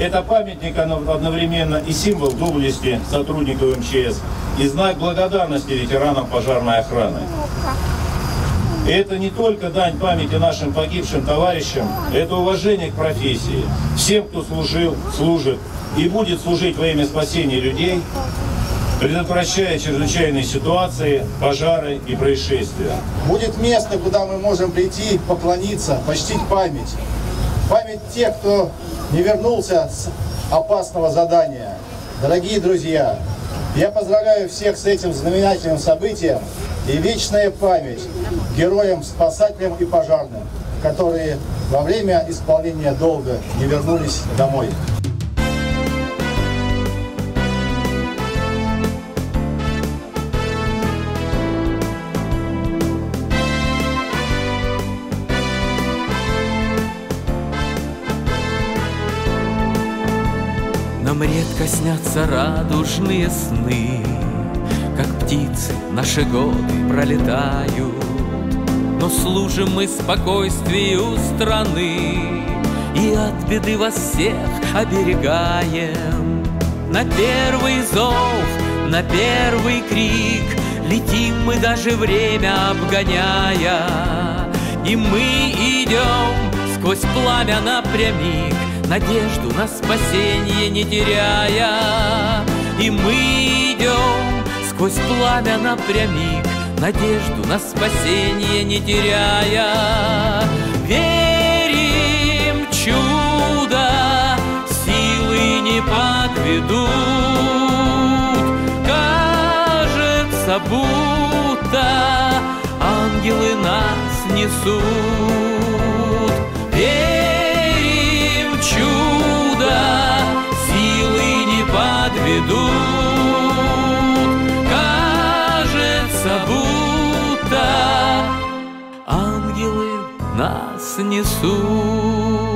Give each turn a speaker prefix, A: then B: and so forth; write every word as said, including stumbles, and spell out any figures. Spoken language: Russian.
A: Это памятник одновременно и символ доблести сотрудников эм че эс, и знак благодарности ветеранам пожарной охраны. И это не только дань памяти нашим погибшим товарищам, это уважение к профессии, всем, кто служил, служит и будет служить во имя спасения людей, предотвращая чрезвычайные ситуации, пожары и происшествия.
B: Будет место, куда мы можем прийти, поклониться, почтить память. Память тех, кто не вернулся с опасного задания. Дорогие друзья, я поздравляю всех с этим знаменательным событием и вечная память героям, спасателям и пожарным, которые во время исполнения долга не вернулись домой.
C: Нам редко снятся радужные сны, как птицы наши годы пролетают, но служим мы спокойствию страны и от беды вас всех оберегаем. На первый зов, на первый крик летим мы даже время обгоняя, и мы идем сквозь пламя напрямик, надежду на спасение не теряя. И мы идем сквозь пламя напрямик, надежду на спасение не теряя. Верим в чудо, силы не подведут. Кажется, будто ангелы нас несут. Верим в чудо, силы не подведут. Кажется, будто ангелы нас несут.